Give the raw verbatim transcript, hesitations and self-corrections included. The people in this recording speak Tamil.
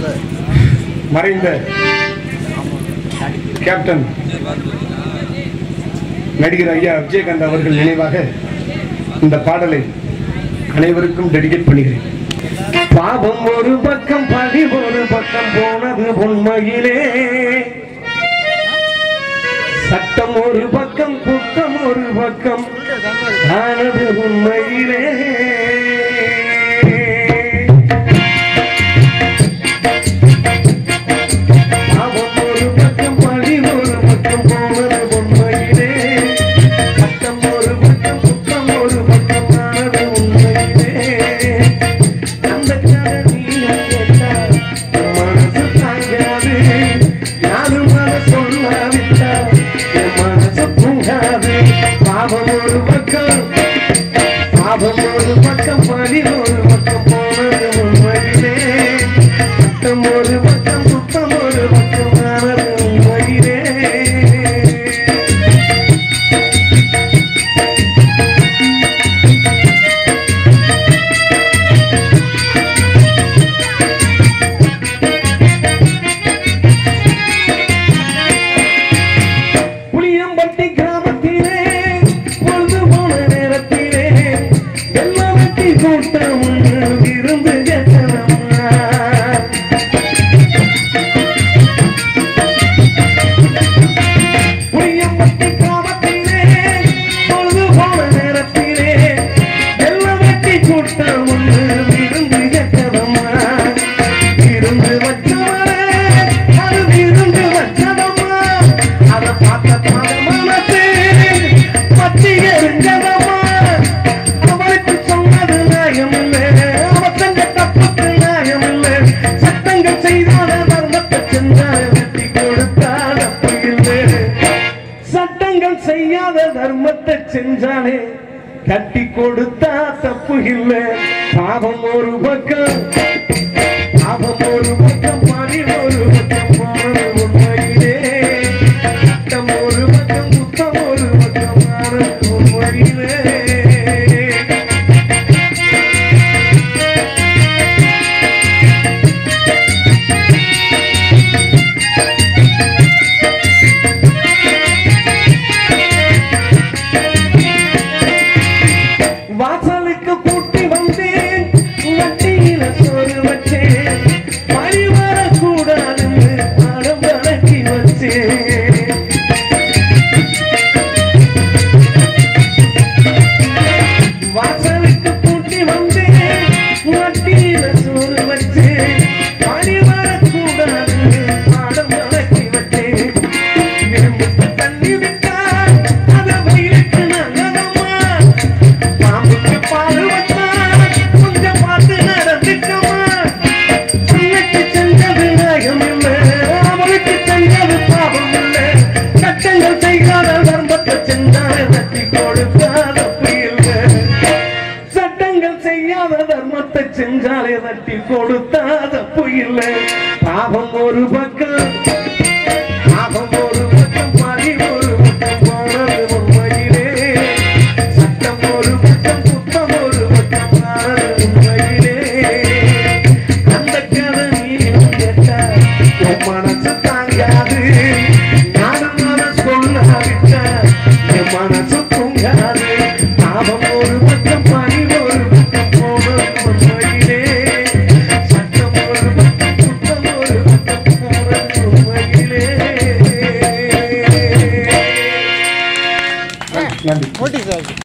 மறைந்த கேப்டன் நடிகர் ஐயா விஜயகாந்த் அவர்கள் நினைவாக இந்த பாடலை அனைவருக்கும் டெடிகேட் பண்ணுகிறேன். பாவம் ஒரு பக்கம் பழி ஒரு பக்கம் போனது உண்மையிலே, சட்டம் ஒரு பக்கம் குற்றம் ஒரு பக்கம் ஆனது உண்மையிலே. செய்யாத தர்மத்தை செஞ்சாலே கட்டி கொடுத்தா தப்பு இல்லை. பாவம் ஒரு பக்கம் பாவம் ஒரு பக்கம் பழி ஒரு பக்கம் போனது உண்மையிலே, சட்டம் ஒரு பக்கம் குத்தம் ஒரு பக்கம் ஆனது உண்மையிலே. வாசலுக்கு கூட்டி வந்தேன், வட்டியில சோறு வச்சேன், பழி வரக்கூடாதுன்னு படம் வளர்த்தி வச்சேன். வாசலுக்கு கூட்டி வந்தேன், வட்டியில சோறு வச்சேன், பழி வரக்கூடாதுன்னு படம் வளர்த்தி வச்சேன். விரும்புக்கு தண்ணி விட்டா அதை வயிறுக்கு நல்லதம்மா, பால் வச்சா கொஞ்சம் பார்த்து நடந்துக்கமா. பிள்ளைக்கு செஞ்சது நாயம் இல்லை, அவளுக்கு செஞ்சது பாவம் இல்லை. சட்டங்கள் செய்யாத தர்மத்தை செஞ்சாலே தட்டி கொடுத்தா தப்பு இல்லை. சட்டங்கள் செய்யாத தர்மத்தை செஞ்சாலே தட்டி கொடுத்தா தப்பு இல்லை. பாவம் ஒரு பக்கம் பாவம் ஒரு பக்கம் பழி ஒரு பக்கம் போனது உண்மையிலே, சட்டம் ஒரு பக்கம் குத்தம் ஒரு பக்கம் ஆனது உண்மையிலே. அந்த கதை நீயும் கேட்டா உன் மனசு தாங்காது, நானும் அதை சொல்லாவிட்டா என் மனசு தூங்காது. பாவம் ஒரு பக்கம் பழி ஒரு பக்கம் போனது உண்மையிலே, சட்டம் ஒரு பக்கம் குத்தம் ஒரு பக்கம் போனது உண்மையிலே. நன்றி.